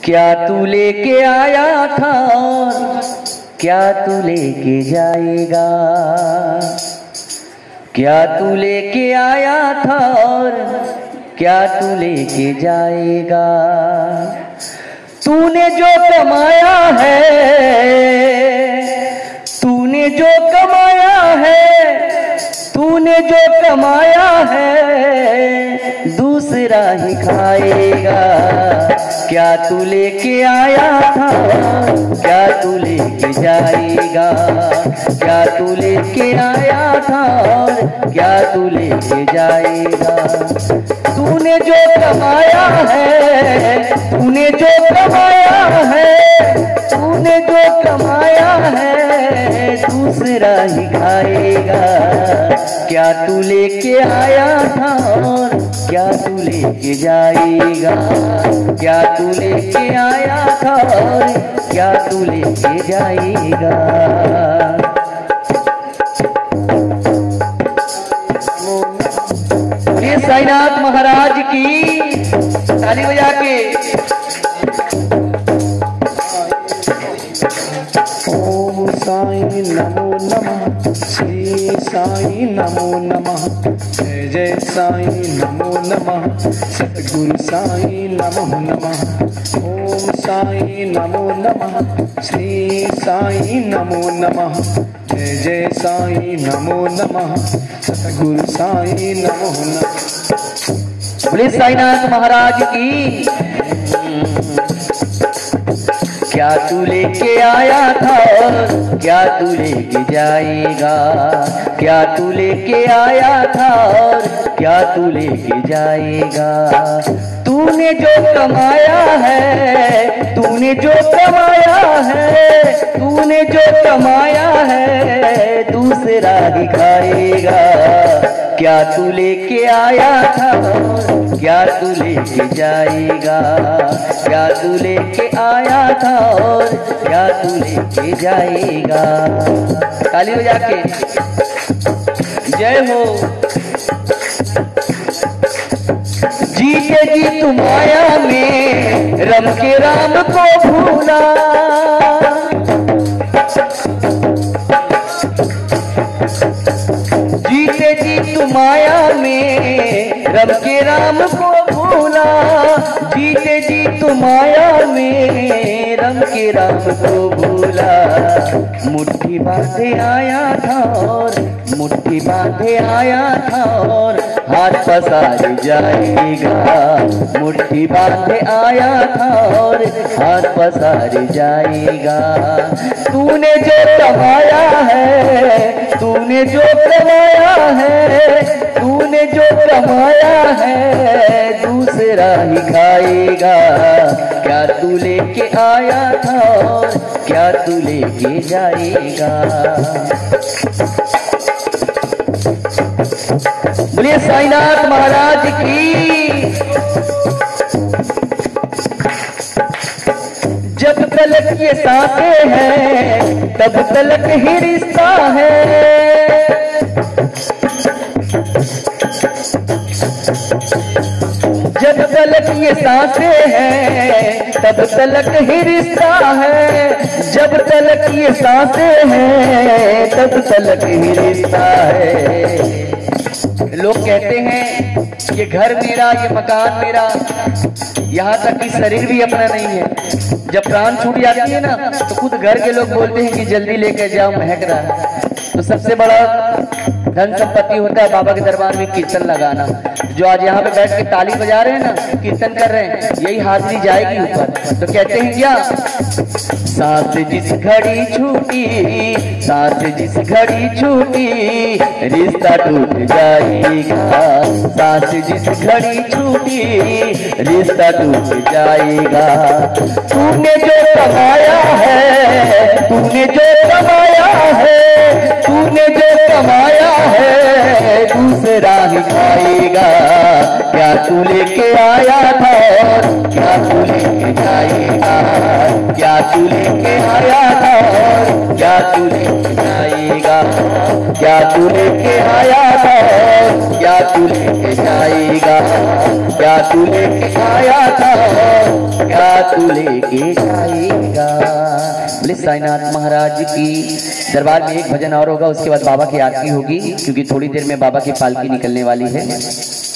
क्या तू लेके आया था और क्या तू लेके जाएगा। क्या तू लेके आया था और क्या तू लेके जाएगा। तूने जो कमाया है, तूने जो कमाया है, तूने जो कमाया है दूसरा ही खाएगा। क्या तू लेके आया था क्या तू लेके जाएगा। क्या तू लेके आया था और क्या तू लेके जाएगा। तूने जो कमाया है, तूने जो कमाया है, तूने जो कमाया है दूसरा ही खाएगा। क्या तू लेके आया था और क्या तू लेके जाएगा। क्या तू लेके आया था और क्या तू लेके जाएगा। ये साईनाथ महाराज की ताली बजा के। ओम साई नमो नमः, श्री साई नमो नमः, जय जय साई नमो नमः, सतगुरु साई नमो नमः। ओम साई नमो नमः, श्री साई नमो नमः, जय जय साई नमो नमः, सतगुरु साई नमो नमः। बोले साईनाथ महाराज की। क्या तू लेके आया था और क्या तू लेके जाएगा। क्या तू लेके आया था और क्या तू लेके जाएगा। तूने जो कमाया है, तूने जो कमाया है, तूने जो कमाया है दूसरा ही खाएगा। क्या तू लेके आया था और क्या तू लेके जाएगा। क्या तू लेके आया था और क्या तू लेके जाएगा। ताली बजा के जय हो। जीते जी तुम माया में रम के राम को भूला। जीते जी तुम माया में रम के राम को भूला। जीते जी तुम माया में रम के राम को भूला। मुट्ठी बांधे आया था और मुट्ठी बांधे आया था और हाथ पसार जाएगा। मुट्ठी बांधे आया था और हाथ पसार जाएगा। तूने जो कमाया है, तूने जो कमाया है, तूने जो कमाया है दूसरा ही खाएगा। क्या तू लेके आया था और क्या तू लेके जाएगा। बोलिए साईनाथ महाराज की। जब तलक ये सांसें हैं तब तलक ही रिश्ता है। जब तलक ये सांसें हैं तब तलक ही रिश्ता है। जब तलक ये सांसें हैं तब तलक ही रिश्ता है। लोग कहते हैं ये घर मेरा, ये मकान मेरा, यहाँ तक कि शरीर भी अपना नहीं है। जब प्राण छूट जाती है ना तो खुद घर के लोग बोलते हैं कि जल्दी लेकर जाओ, महक रहा है। तो सबसे बड़ा धन संपत्ति होता है बाबा के दरबार में कीर्तन लगाना। जो आज यहाँ पे बैठ के ताली बजा रहे हैं ना, कीर्तन कर रहे हैं, यही हाजिरी जाएगी ऊपर। तो कहते हैं क्या, सांस जिस घड़ी छूटी, सांस जिस घड़ी छूटी रिश्ता टूट जाएगा। सांस जिस घड़ी छूटी रिश्ता टूट जाएगा। तूने जो कमाया है, तूने जो कमाया है, तूने जो कमाया है दूसरा ही खाएगा। क्या तू लेके आया था और क्या तू लेके जाएगा। क्या तू लेके आया था और क्या तू लेके जाएगा। जाएगा, क्या तू लेके आया था, क्या तू लेके जाएगा, क्या तू लेके आया था, क्या तू लेके जाएगा। बोले साईनाथ महाराज की। दरबार में एक भजन और होगा, उसके बाद बाबा की आरती होगी, क्योंकि थोड़ी देर में बाबा की पालकी निकलने वाली है।